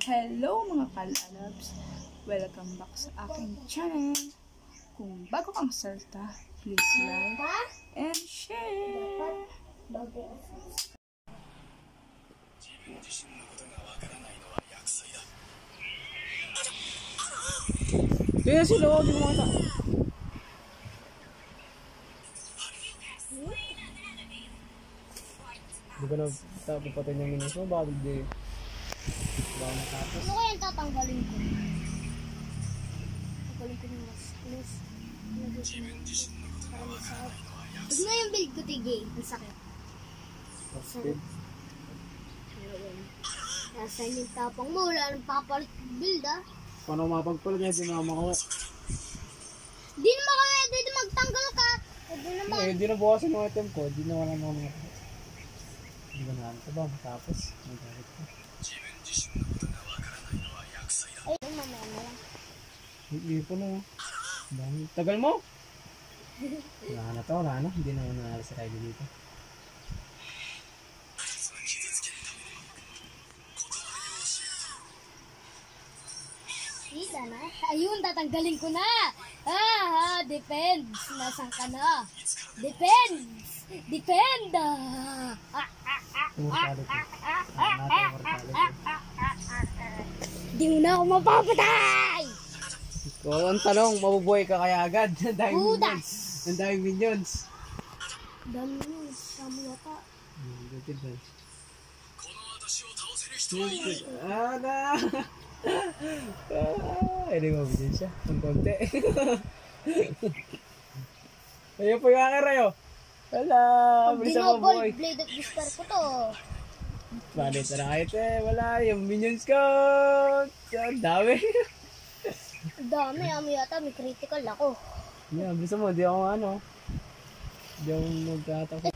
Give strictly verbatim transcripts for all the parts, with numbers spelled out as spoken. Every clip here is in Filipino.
Hello mga kalalabs! Welcome back sa aking channel. Kung bago kang salta, please like and share. Kaya sila ako din mga Hindi ko na tapapatay ng minus mo, bakit di baka matapos. Ano kaya tatanggalin ko? Tatanggalin ko ng mas mas para masakit. Huwag na yung build ko, Tigay. Ang sakit. Speed. Nasa yung tapang mo, wala nang papalit build ah. Paano mapagpalit niya, di na makawa. Di naman kami, di magtanggal ka. Di naman. Eh, di na bukasin yung item ko, di na wala mga mga. Di ba na ito ba, matapos? Magalit ko. Ay, mamaya na lang. Hindi po na. Dami. Tagal mo? Wala na to, wala na. Hindi na nangyari sa Riley dito. Kita na. Ayun, tatanggalin ko na. Ah, ha, depends. Nasaan ka na? Depends. Depend. Ah, ah, ah, ah, Mortality. Ah, natin mortality. Di mo na ako mapapatay! So, ang tanong, mabubuhay ka kaya agad? Ang daming Budas! minions. Ang daming minions. Dami mo, sama yata. Ah, na! Ah, hindi mo bigyan siya. Ang konti. Ayun po yung aking rayo. Wala! Bilisan mo Dinoble boy. blade of despair ko to. Balit na kahit eh. Wala. Yung minions ko. Ang dami. Dami, amo yata, may critical ako. Yeah, bilisan mo. Di ako ano. Di ako magkatapos.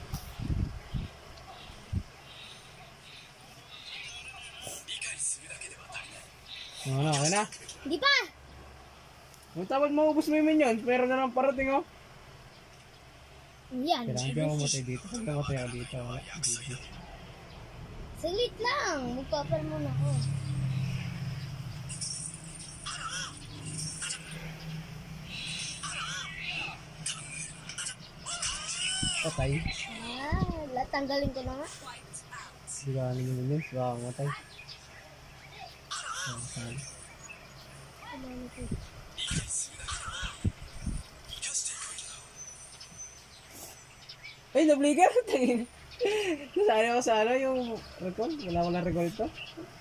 Ano na, okay na? Hindi pa! Kung tapos maubos mo yung minions, meron na lang parating oh. Yan. Kailangan di ako matay dito. Kung namatay ako dito, wala. Saglit lang, magpapal muna ako. Patay. Ah, tanggalin ko na nga. Siganin yung minions, baka matay. Oh, saan? Ano ito? Ay, na-bligger! Tangin. Nasali ako sa ano yung recall. Wala ko lang recall ito.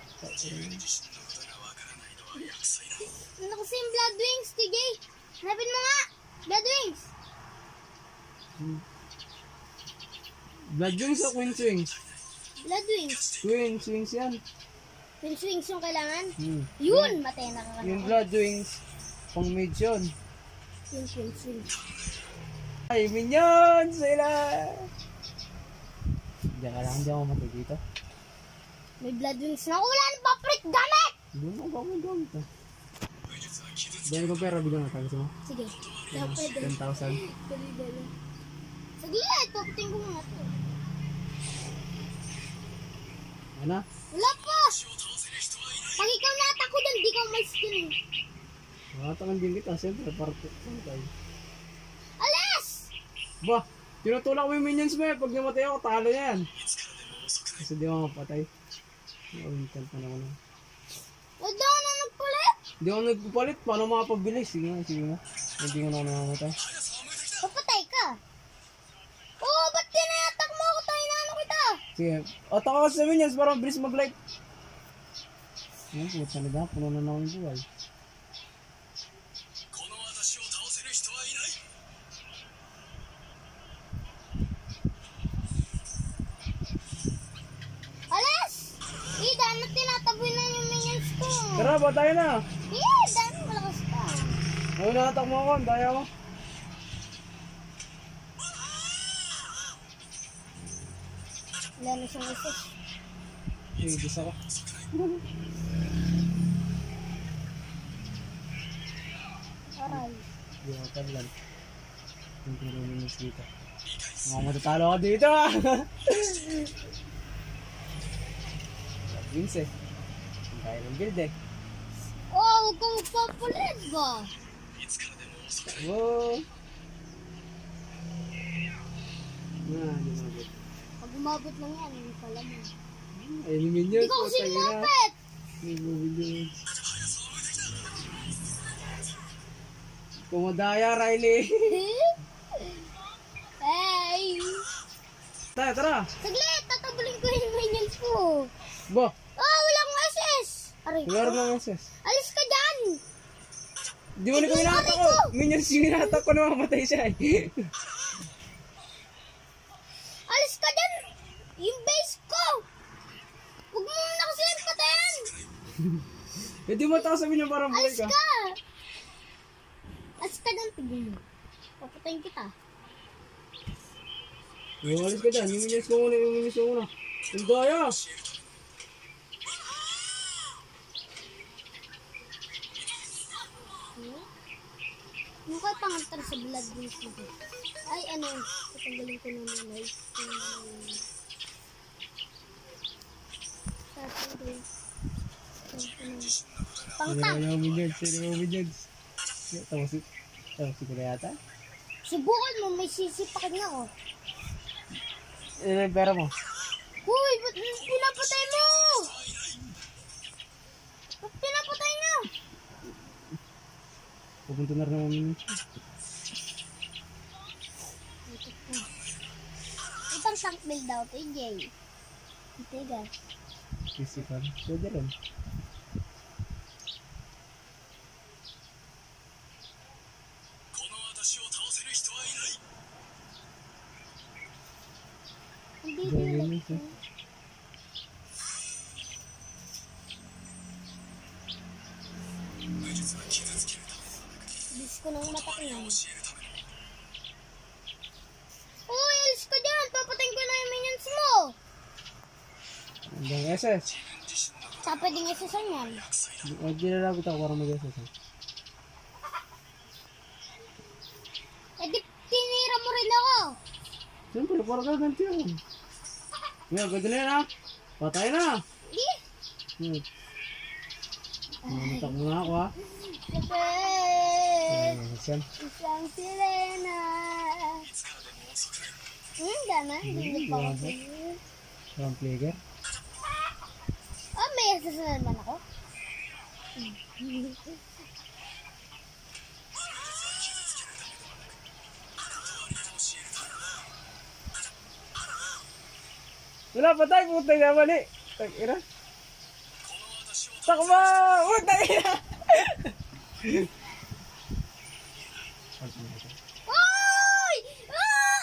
Ano kasi yung blood wings, Tigay? Hanapin mo nga! Blood wings! Hmm. Blood wings o queen swings? Blood wings. Queen swings yan. Queen swings yung kailangan? Hmm. Yun! Matay na ka Yung blood wings, pang mid yun. Yung queen swings. Ay, minions! Sila! Diyan ka lang, hindi ako matay dito. May blood wings na ako. Wala nang papalit gamit! Hindi mo ako gamit ito. Dahil ko pera, bigyan natin. Gusto mo? Sige. Kaya pwede. ten thousand. Dali, dali. Saglit! Puputin ko muna ito. Ano? Wala pa! Pag ikaw natak ko doon, di ka may skin. Makatakan din kita, siyempre, parte. Siyempre. Alas! Ba, tinutulak mo yung minions mo eh. Pag namatay ako, talo yan. Kasi di ako mapatay. Nakulitan pa naman ako. Wala na nagpulit! Di ako nagpapalit. Paano makapabilis? Sige nga, sige nga. Hindi ko na ako namamatay. Papatay ka! Oo, oh, ba't tinayatak mo ako? Tayo na ano kita? Sige. Atak ka sa minions para mabilis mag-like. Ayan, puta na dahil. Puno na na akong buhay. Alas! Ida, ano tinataboy na yung minions ko? Tara, ba tayo na? Eh, dami malakas pa. Ay, nakatak mo ako. Daya mo. Wala na siyang isa. Sige, bisa ko. Aray. Hindi ako tablan. Yung turo minions dito. Mga matatalo ka dito ah! Wins eh. Tayo ng build eh. Oh, huwag kang magpapalit ba? Wow. Ah, di mabot. Pag umabot lang yan, hindi pala mo. Ay, yung minions. Hindi ko kasi putang ina. lumapit! May minions. Kumadaya, Riley. Hey! Tara, tara. Saglit! Tatabulin ko yung minions ko. Bo, Oh, walang S S! Aray ko. meron ng S S. Alis ka dyan! Di mo na ko minata ko. Minions yung minata ko na mamatay siya eh. Alis ka dyan! Yung base ko! Huwag mo muna kasi yung patayan! Eh di mo tayo sabihin yung parang buhay Alis ka. ka! Alis ka dyan, tignan mo. Papatayin kita. Yung alis ka dyan. Yung minions ko muna, yung minions ko muna. Ang daya. Yung kay pangantar sa blood dito. Ay, ano, tatanggalin ko naman ay tatanggalin. Pangtang! Sino yung minions? Sino yung minions? Tapos si... Tapos si Kuya yata? Subukan mo, may sisipakin ako. Eh, pera mo. Huy, ba't pinapatay mo? Ba't pinapatay niya? Pupunta na rin ang minions. Itang tank build daw to, Jay. Itiga. Physical. Pwede rin. Hindi Dami din. minions eh. Bis ko nang matak niyan. Uy, alis ka dyan. Papatayin ko na yung minions mo. Hanggang S S. Sa pwedeng isasan yan. Huwag ginalabot ako para mag-S S. eh. Eh di, tinira mo rin ako. Siyempre, para gaganti ako. Ngayon, ganda na yan ha. Patay na. Eh, Hmm. Mamatak mo nga ako ha. kapit. Ah, Sam. Isang sirena. Hmm, gana. Hindi pa ako. Parang player. Oh, may isasan naman ako. Wala, patay. Putay na mali. Tag-ina. Takma! Putay na! Oy! Ah!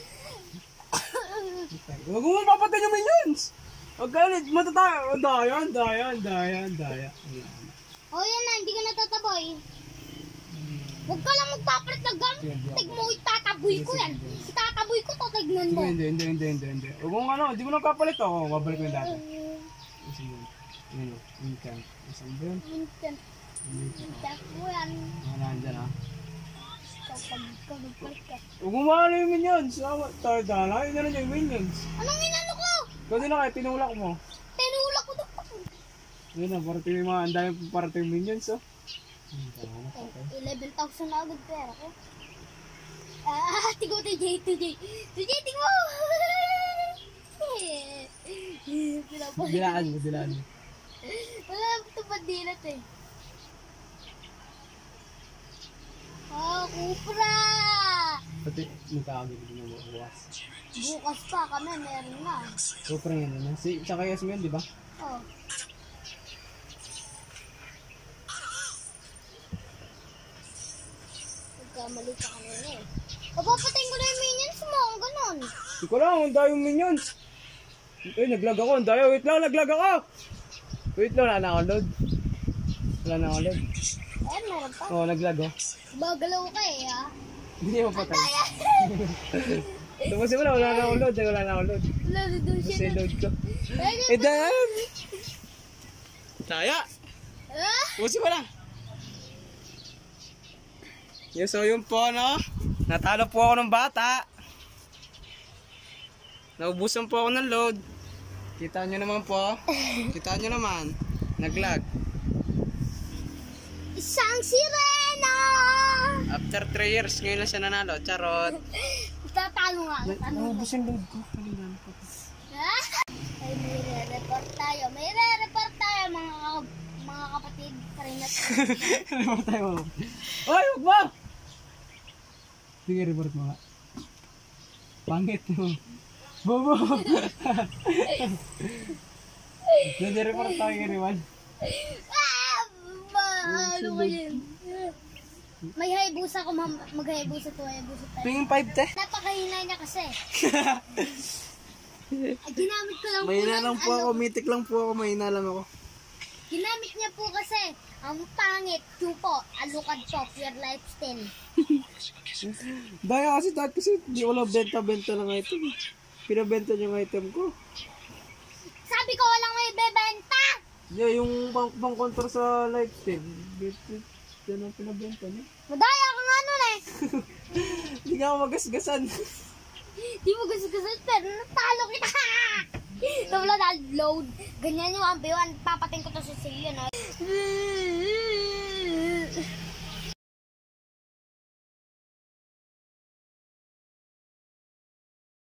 Huwag mo papatay yung minions! Huwag ka ulit. Matatayo. Oh, daya, daya, daya, daya. Oh, yan na. Hindi ka natataboy. Huwag ka lang magpapalit ng gam. Tig mo, itataboy ko yan. Itataboy ko to, tignan mo. Hindi, hindi, hindi, hindi, hindi. Huwag mong ano, hindi mo na kapalit ako. Babalik ko yung dati. Kasi yun. Yun o. Incant. Isang doon. Instant. Incant. Instant mo yan. Mga nandyan ha. Kapag ka magpalit ka. Huwag mo maano yung minions. Tayo dala. Yun na rin yung minions. Anong inano ko? Kasi na kayo, tinulak mo. Tinulak ko doon. Yun na, parating yung mga, ang dami parating yung minions oh. Hmm, tama na, patay. eleven thousand na agad pera ko. Ah, tigo to J, to J. To J, tigo! Pinapalit. Dilaan mo, dilaan mo. Wala ito pandilat eh. Oh, Kupra! Pati, magkakagin din mo bukas. Bukas pa kami, meron na. Super nga na. Si, tsaka Yasmin, di ba? Oh. Magkamali ka kanina eh. Papapatayin ko na yung minions mo, ang ganon. Hindi ko lang, ang dayong minions. Eh, naglag ako, ang dayo. Wait lang, naglag ako. Wait lang, wala na ako load. Wala na ako load. Ayan, meron pa. Oo, oh, naglag oh. Bagalaw ka eh, ha? Hindi mo patay. Ayan! Tapos wala, wala na ako load. eh, Wala na ako load. Wala na doon Kasi siya. load ko. Ayan, Eh, damn! Taya! ah! Busi mo lang. Yes, so yun po, no? Natalo po ako ng bata. Naubusan po ako ng load. Kita nyo naman po. Kita nyo naman. Nag-lag. Isang sirena! After three years, ngayon lang siya nanalo. Charot. Tatalo nga. Tatalo. Naubos yung load ko. Kalilan ko. Ay, may re-report tayo. May re-report tayo, mga ka- mga kapatid. Karinat. Ano ba tayo? Oy, huwag mo! Sige, report mo nga. Pangit mo. Bobo! Nadi-report tayo kay Riwan. Ah! Mahalo ko yun. May haybusa ko, ma'am. Mag-haybusa to, haybusa tayo. Pingin five, te. Napakahina niya kasi. Ay, ginamit ko lang Mahina ng lang po ano, ako. Mitik lang po ako. Mahina lang ako. Ginamit niya po kasi ang pangit, chupo, alukad po, pure lifestyle. Daya kasi dahil kasi di wala benta-benta ng item. Pinabenta niyo yung item ko. Sabi ko walang may bebenta! Yeah, yung pang, pang contra sa lifestyle. Yan ang pinabenta niyo. Madaya ka nga nun eh. Hindi nga ako magasgasan. Di mo gusto gusto, pero natalo kita. Wala na load. Ganyan yung one by one. Papating ko to sa silyo, no?